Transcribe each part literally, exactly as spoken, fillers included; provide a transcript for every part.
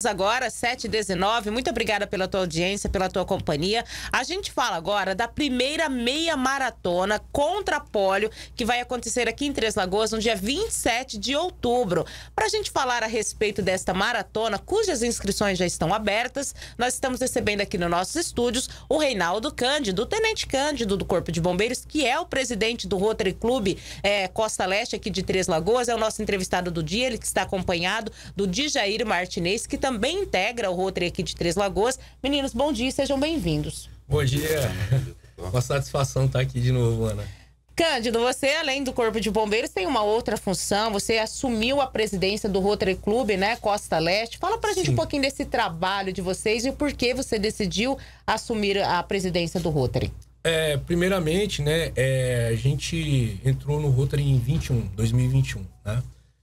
Agora, sete e dezenove, muito obrigada pela tua audiência, pela tua companhia. A gente fala agora da primeira meia maratona contra a polio, que vai acontecer aqui em Três Lagoas no dia vinte e sete de outubro. Para a gente falar a respeito desta maratona, cujas inscrições já estão abertas, nós estamos recebendo aqui nos nossos estúdios o Reinaldo Cândido, o Tenente Cândido do Corpo de Bombeiros, que é o presidente do Rotary Clube é, Costa Leste aqui de Três Lagoas, é o nosso entrevistado do dia, ele que está acompanhado do Djair Martinez, que também integra o Rotary aqui de Três Lagoas. Meninos, bom dia, sejam bem-vindos. Bom dia. Uma satisfação estar aqui de novo, Ana. Cândido, você, além do Corpo de Bombeiros, tem uma outra função. Você assumiu a presidência do Rotary Clube, né, Costa Leste. Fala pra gente Sim. um pouquinho desse trabalho de vocês e o porquê você decidiu assumir a presidência do Rotary. É, primeiramente, né, é, a gente entrou no Rotary em dois mil e vinte e um, né?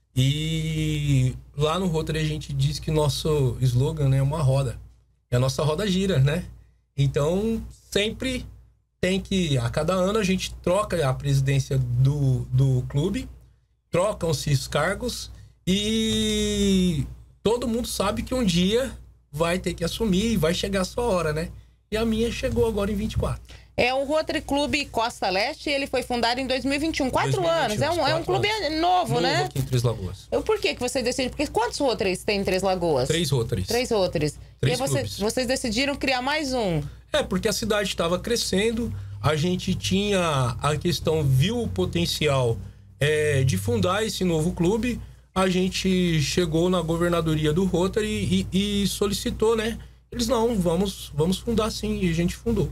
E lá no Rotary a gente diz que nosso slogan, né, é uma roda. E a nossa roda gira, né? Então, sempre tem que... A cada ano a gente troca a presidência do, do clube, trocam-se os cargos e todo mundo sabe que um dia vai ter que assumir e vai chegar a sua hora, né? E a minha chegou agora em vinte e quatro. É o Rotary Clube Costa Leste, ele foi fundado em dois mil e vinte e um, quatro dois mil e vinte e um, anos, é um, é um clube anos. novo, novo, né? Aqui em Três Lagoas. Por que que você decidiu? Porque quantos Rotarys tem em Três Lagoas? Três Rotarys. Três Rotarys. Três e você, vocês decidiram criar mais um? É, porque a cidade estava crescendo, a gente tinha a questão, viu o potencial é, de fundar esse novo clube, a gente chegou na governadoria do Rotary e, e solicitou, né? Eles, não, vamos, vamos fundar sim, e a gente fundou.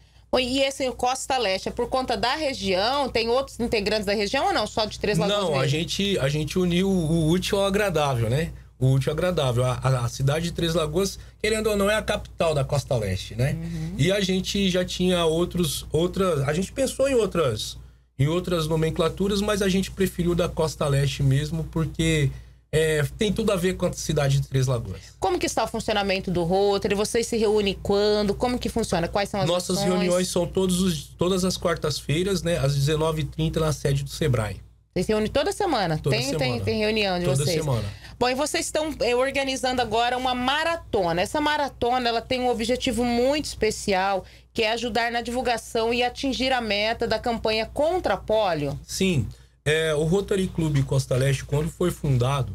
E esse Costa Leste é por conta da região? Tem outros integrantes da região ou não? Só de Três Lagoas? Não, a gente, a gente uniu o útil ao agradável, né? O útil ao agradável. A, a cidade de Três Lagoas, querendo ou não, é a capital da Costa Leste, né? Uhum. E a gente já tinha outros, outras... A gente pensou em outras, em outras nomenclaturas, mas a gente preferiu da Costa Leste mesmo, porque... É, tem tudo a ver com a cidade de Três Lagoas. Como que está o funcionamento do Rotary? Vocês se reúnem quando? Como que funciona? Quais são as Nossas ações? reuniões são todos os, todas as quartas-feiras, né? Às dezenove e trinta na sede do Sebrae. Vocês se reúnem toda semana? Toda tem, semana. Tem, tem reunião de toda vocês? Toda semana. Bom, e vocês estão é, organizando agora uma maratona. Essa maratona, ela tem um objetivo muito especial, que é ajudar na divulgação e atingir a meta da campanha contra a polio. Sim. É, o Rotary Clube Costa Leste, quando foi fundado,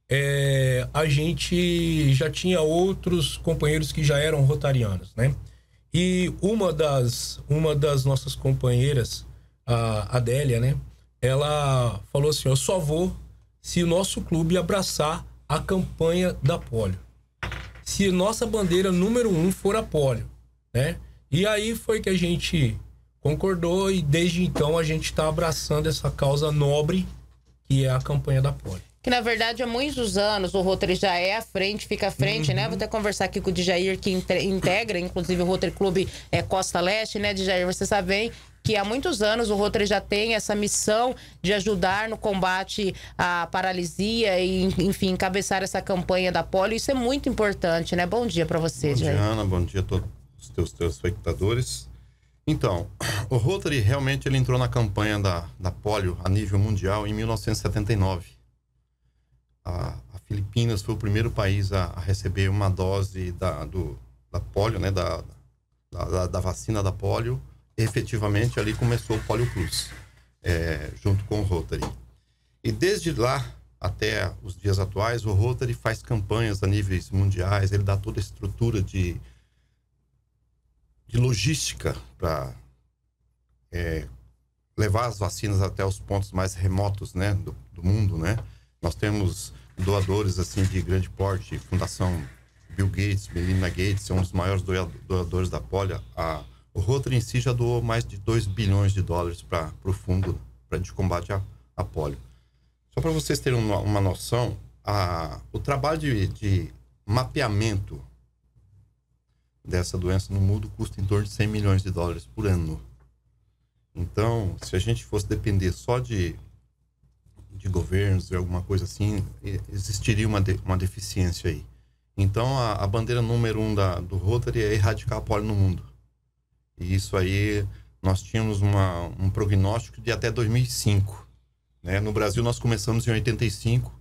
É, a gente já tinha outros companheiros que já eram rotarianos, né? E uma das, uma das nossas companheiras, a Adélia, né? Ela falou assim, eu só vou se o nosso clube abraçar a campanha da polio. Se nossa bandeira número um for a polio, né? E aí foi que a gente concordou e desde então a gente está abraçando essa causa nobre que é a campanha da polio. Que, na verdade, há muitos anos o Rotary já é à frente, fica à frente, uhum. né? Vou até conversar aqui com o Djair, que integra, inclusive, o Rotary Clube é, Costa Leste, né, Djair? Você sabe bem que há muitos anos o Rotary já tem essa missão de ajudar no combate à paralisia e, enfim, encabeçar essa campanha da polio. Isso é muito importante, né? Bom dia para você, Djair. Bom dia, Ana. Bom dia a todos os teus telespectadores. Então, o Rotary realmente ele entrou na campanha da, da polio a nível mundial em mil novecentos e setenta e nove. A, a Filipinas foi o primeiro país a, a receber uma dose da, do, da polio, né, da, da, da vacina da polio. Efetivamente, ali começou o Polio Plus, é, junto com o Rotary. E desde lá até os dias atuais, o Rotary faz campanhas a níveis mundiais, ele dá toda a estrutura de, de logística para é, levar as vacinas até os pontos mais remotos, né, do, do mundo, né? Nós temos doadores assim de grande porte, Fundação Bill Gates, Melinda Gates, é um dos maiores doadores da polio. A, o Rotary em si já doou mais de dois bilhões de dólares para o fundo pra, de combate à, à polio. Só para vocês terem uma, uma noção, a, o trabalho de, de mapeamento dessa doença no mundo custa em torno de cem milhões de dólares por ano. Então, se a gente fosse depender só de de governos e alguma coisa assim, existiria uma, de, uma deficiência aí. Então, a, a bandeira número um da, do Rotary é erradicar a polio no mundo. E isso aí, nós tínhamos uma, um prognóstico de até dois mil e cinco. Né? No Brasil, nós começamos em oitenta e cinco.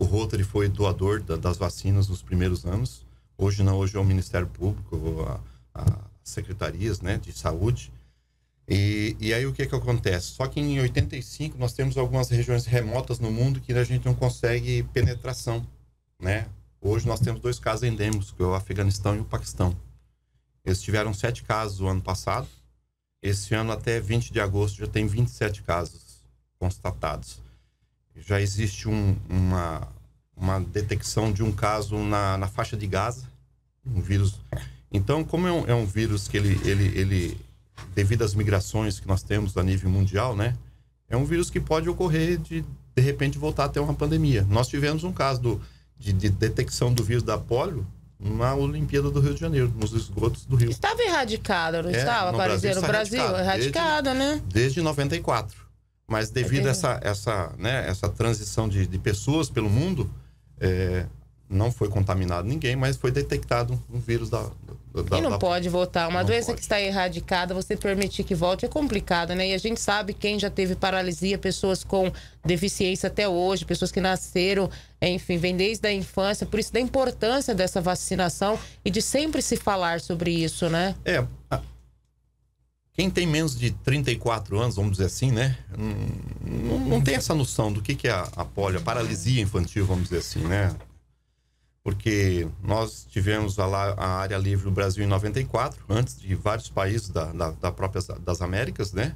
o Rotary foi doador da, das vacinas nos primeiros anos. Hoje não, hoje é o Ministério Público, a, a secretarias, né, de saúde. E, e aí o que que acontece? Só que em oitenta e cinco nós temos algumas regiões remotas no mundo que a gente não consegue penetração, né? Hoje nós temos dois casos endêmicos, que é o Afeganistão e o Paquistão. Eles tiveram sete casos no ano passado. Esse ano, até vinte de agosto, já tem vinte e sete casos constatados. Já existe um, uma, uma detecção de um caso na, na faixa de Gaza, um vírus. Então, como é um, é um vírus que ele, ele, ele, devido às migrações que nós temos a nível mundial, né? É um vírus que pode ocorrer de, de repente, voltar a ter uma pandemia. Nós tivemos um caso do, de, de detecção do vírus da polio na Olimpíada do Rio de Janeiro, nos esgotos do Rio. Estava erradicada, não é, estava? No Aparecendo no Brasil? Brasil Erradicada, desde, né? Desde noventa e quatro. Mas devido a essa, essa, né, essa transição de, de pessoas pelo mundo, é, não foi contaminado ninguém, mas foi detectado um vírus da... da e não da... pode voltar. Uma não doença pode. que está erradicada, você permitir que volte é complicado, né? E a gente sabe quem já teve paralisia, pessoas com deficiência até hoje, pessoas que nasceram, enfim, vem desde a infância. Por isso da importância dessa vacinação e de sempre se falar sobre isso, né? É, quem tem menos de trinta e quatro anos, vamos dizer assim, né? Não, não tem essa noção do que, que é a, a polio, a paralisia infantil, vamos dizer assim, né? Porque nós tivemos a, a área livre do Brasil em noventa e quatro, antes de vários países da, da, da própria, das Américas, né?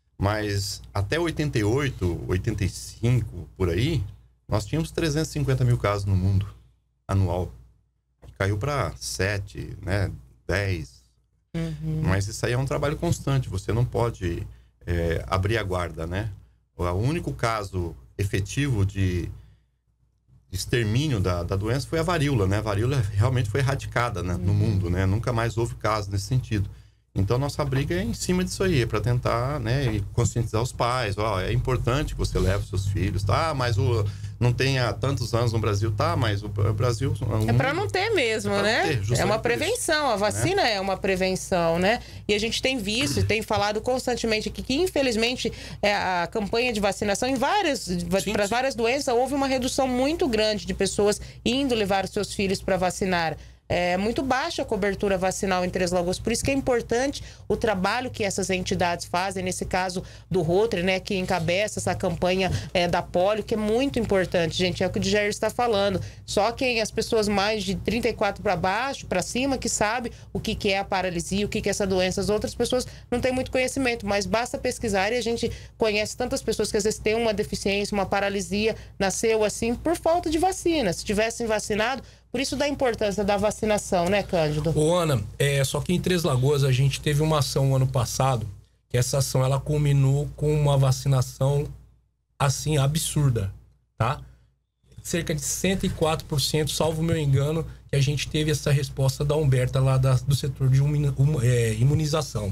Mas até oitenta e oito, oitenta e cinco, por aí, nós tínhamos trezentos e cinquenta mil casos no mundo, anual. Caiu para sete, né? dez. Uhum. Mas isso aí é um trabalho constante, você não pode é, abrir a guarda, né? O único caso efetivo de extermínio da, da doença foi a varíola, né? A varíola realmente foi erradicada, né, no mundo, né? Nunca mais houve caso nesse sentido. Então, nossa briga é em cima disso aí, é para tentar, né, conscientizar os pais. Ó, é importante que você leve os seus filhos, tá? Mas o, não tem há tantos anos no Brasil, tá? Mas o Brasil... Um, é para não ter mesmo, é né? Ter, é uma prevenção, a vacina né? é uma prevenção, né? E a gente tem visto, tem falado constantemente aqui que, infelizmente, é, a campanha de vacinação em várias, para várias doenças, houve uma redução muito grande de pessoas indo levar os seus filhos para vacinar. É muito baixa a cobertura vacinal em Três Lagoas, por isso que é importante o trabalho que essas entidades fazem, nesse caso do Rotary, né, que encabeça essa campanha é, da polio, que é muito importante, gente, é o que o Jair está falando. Só quem, as pessoas mais de trinta e quatro para baixo, para cima, que sabe o que, que é a paralisia, o que, que é essa doença. As outras pessoas não têm muito conhecimento, mas basta pesquisar e a gente conhece tantas pessoas que às vezes têm uma deficiência, uma paralisia, nasceu assim por falta de vacina. Se tivessem vacinado, por isso da importância da vacinação, né, Cândido? Ô, Ana, é, só que em Três Lagoas a gente teve uma ação ano passado, que essa ação ela culminou com uma vacinação, assim, absurda, tá? Cerca de cento e quatro por cento, salvo o meu engano, que a gente teve essa resposta da Humberta lá da, do setor de um, um, é, imunização.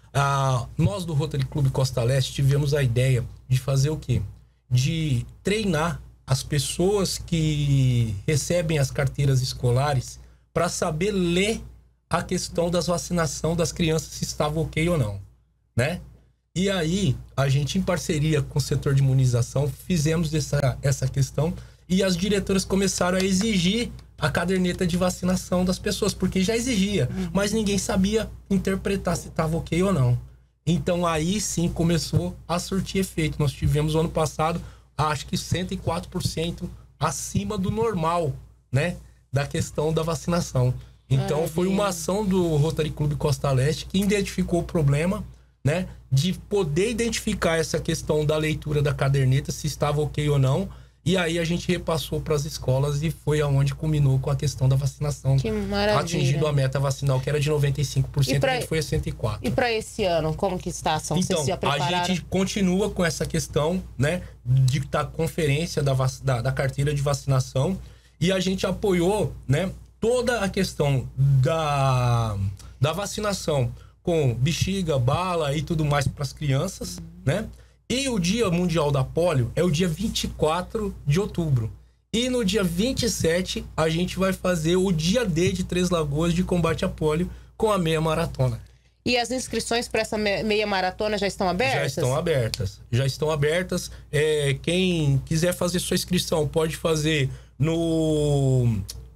Ah, nós do Rotary Clube Costa Leste tivemos a ideia de fazer o quê? De treinar as pessoas que recebem as carteiras escolares para saber ler a questão das vacinação das crianças, se estava ok ou não, né? E aí, a gente, em parceria com o setor de imunização, fizemos essa, essa questão e as diretoras começaram a exigir a caderneta de vacinação das pessoas, porque já exigia, uhum. mas ninguém sabia interpretar se estava ok ou não. Então, aí sim começou a surtir efeito. Nós tivemos, ano passado, acho que cento e quatro por cento acima do normal, né? Da questão da vacinação. Então, Ai, foi uma ação do Rotary Clube Costa Leste que identificou o problema, né? De poder identificar essa questão da leitura da caderneta, se estava ok ou não. E aí a gente repassou para as escolas e foi aonde culminou com a questão da vacinação. Que maravilha. Atingindo a meta vacinal, que era de noventa e cinco por cento, e pra, a gente foi a cento e quatro por cento. E para esse ano, como que está a ação? Então, Vocês já prepararam? A gente continua com essa questão, né, de estar conferência da, da, da carteira de vacinação, e a gente apoiou, né, toda a questão da, da vacinação com bexiga, bala e tudo mais para as crianças, né? E o Dia Mundial da Polio é o dia vinte e quatro de outubro. E no dia vinte e sete, a gente vai fazer o dia D de Três Lagoas de combate à polio com a meia maratona. E as inscrições para essa meia maratona já estão abertas? Já estão abertas. Já estão abertas. É, quem quiser fazer sua inscrição pode fazer no...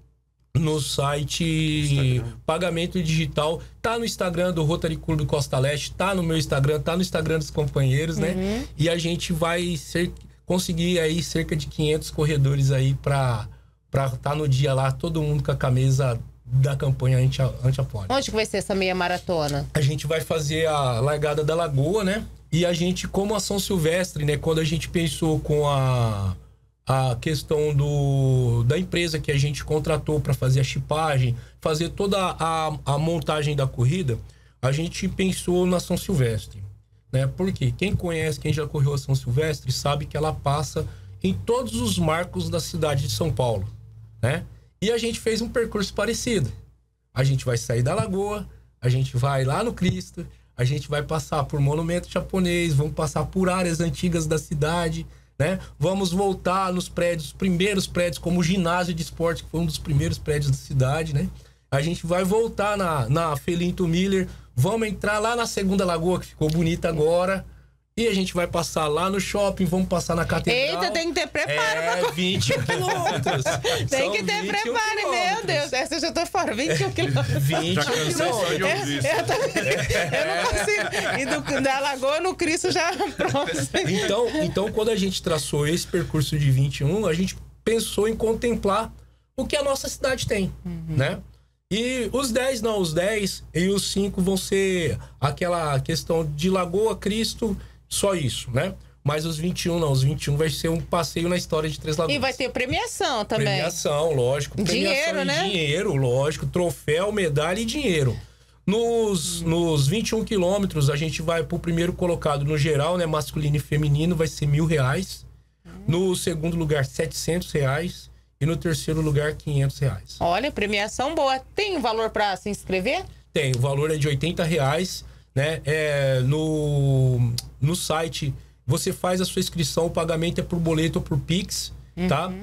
no site Instagram. Pagamento Digital, tá no Instagram do Rotary Clube Costa Leste, tá no meu Instagram, tá no Instagram dos companheiros, uhum. né? E a gente vai ser, conseguir aí cerca de quinhentos corredores aí pra para tá no dia lá, todo mundo com a camisa da campanha anti-apólio. Onde que vai ser essa meia maratona? A gente vai fazer a largada da Lagoa, né? E a gente, como a São Silvestre, né? Quando a gente pensou com a a questão do, da empresa que a gente contratou para fazer a chipagem, fazer toda a, a montagem da corrida, a gente pensou na São Silvestre, né? Porque quem conhece, quem já correu a São Silvestre, sabe que ela passa em todos os marcos da cidade de São Paulo, né? E a gente fez um percurso parecido. A gente vai sair da Lagoa, a gente vai lá no Cristo, a gente vai passar por monumento japonês, vamos passar por áreas antigas da cidade, né? Vamos voltar nos prédios, primeiros prédios, como o ginásio de esporte, que foi um dos primeiros prédios da cidade, né? A gente vai voltar na, na Felinto Miller, vamos entrar lá na Segunda Lagoa, que ficou bonita agora, e a gente vai passar lá no shopping, vamos passar na Catedral. Eita, tem que ter preparo é, pra... vinte e um quilômetros. Tem que ter preparo, meu Deus. Essa eu já tô fora, vinte e um quilômetros. vinte e um quilômetros. Eu, eu, tô... eu não consigo. E do, da Lagoa no Cristo já pronto. Então, então, quando a gente traçou esse percurso de vinte e um, a gente pensou em contemplar o que a nossa cidade tem, uhum. né? E os dez não, os dez e os cinco vão ser aquela questão de Lagoa, Cristo, só isso, né? Mas os vinte e um não, os vinte e um vai ser um passeio na história de Três Lagoas. E vai ter premiação também. Premiação, lógico. Premiação dinheiro, né? Dinheiro, lógico. Troféu, medalha e dinheiro. Nos, hum. nos vinte e um quilômetros, a gente vai pro primeiro colocado no geral, né? Masculino e feminino, vai ser mil reais. Hum. No segundo lugar, setecentos reais. E no terceiro lugar, quinhentos reais. Olha, premiação boa. Tem valor para se inscrever? Tem, o valor é de oitenta reais, né? É, no, no site, você faz a sua inscrição, o pagamento é por boleto ou por Pix, uhum. tá?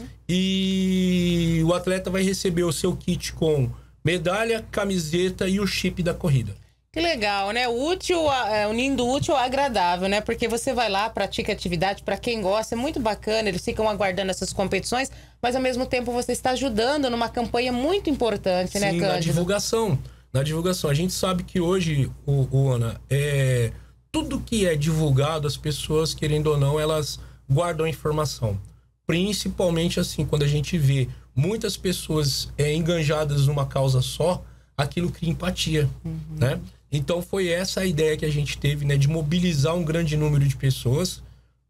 E o atleta vai receber o seu kit com medalha, camiseta e o chip da corrida. Que legal, né? Útil, é, unindo útil ao agradável, né? Porque você vai lá, pratica atividade, para quem gosta, é muito bacana, eles ficam aguardando essas competições, mas ao mesmo tempo você está ajudando numa campanha muito importante, Sim, né, Cândido? na divulgação. Na divulgação. A gente sabe que hoje, o, o Ana, é, tudo que é divulgado, as pessoas, querendo ou não, elas guardam a informação. Principalmente assim, quando a gente vê muitas pessoas é, enganjadas numa causa só, aquilo cria empatia, uhum. né? Então foi essa a ideia que a gente teve, né? De mobilizar um grande número de pessoas,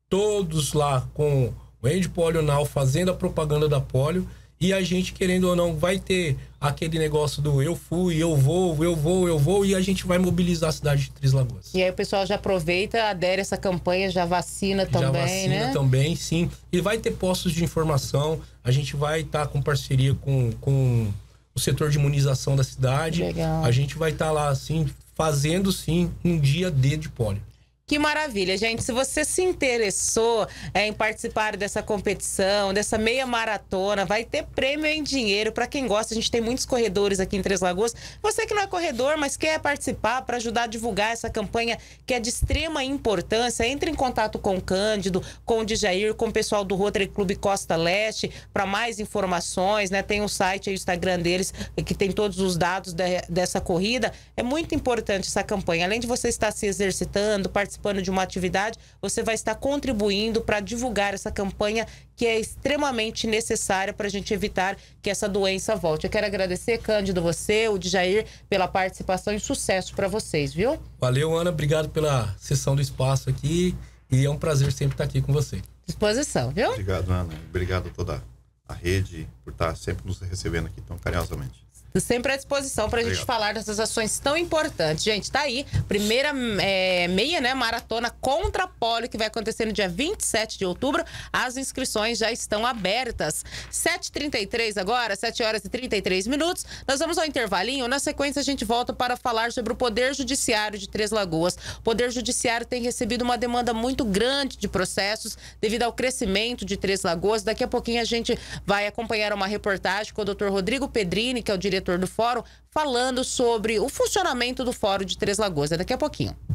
todos lá com o End Polio Now fazendo a propaganda da polio, e a gente, querendo ou não, vai ter aquele negócio do eu fui, eu vou, eu vou, eu vou, e a gente vai mobilizar a cidade de Três Lagoas. E aí o pessoal já aproveita, adere a essa campanha, já vacina também, já vacina, né? também, sim. E vai ter postos de informação, a gente vai estar tá com parceria com... com o setor de imunização da cidade. Legal. A gente vai estar tá lá, assim, fazendo, sim, um dia D de polio. Que maravilha, gente. Se você se interessou é, em participar dessa competição, dessa meia maratona, vai ter prêmio em dinheiro. Para quem gosta, a gente tem muitos corredores aqui em Três Lagoas. Você que não é corredor, mas quer participar para ajudar a divulgar essa campanha que é de extrema importância, entre em contato com o Cândido, com o Djair, com o pessoal do Rotary Clube Costa Leste, para mais informações, né? Tem o site e o Instagram deles, que tem todos os dados de, dessa corrida. É muito importante essa campanha. Além de você estar se exercitando, participando de uma atividade, você vai estar contribuindo para divulgar essa campanha que é extremamente necessária para a gente evitar que essa doença volte. Eu quero agradecer, Cândido, você, o Djair, pela participação e sucesso para vocês, viu? Valeu, Ana. Obrigado pela sessão do espaço aqui e é um prazer sempre estar aqui com você. Disposição, viu? Obrigado, Ana. Obrigado a toda a rede por estar sempre nos recebendo aqui tão carinhosamente. Sempre à disposição para a gente falar dessas ações tão importantes. Gente, tá aí, primeira é, meia, né, maratona contra a polio, que vai acontecer no dia vinte e sete de outubro. As inscrições já estão abertas. sete e trinta e três agora, sete horas e trinta e três minutos. Nós vamos ao intervalinho. Na sequência, a gente volta para falar sobre o Poder Judiciário de Três Lagoas. O Poder Judiciário tem recebido uma demanda muito grande de processos devido ao crescimento de Três Lagoas. Daqui a pouquinho a gente vai acompanhar uma reportagem com o doutor Rodrigo Pedrini, que é o diretor diretor do fórum, falando sobre o funcionamento do Fórum de Três Lagoas. É daqui a pouquinho.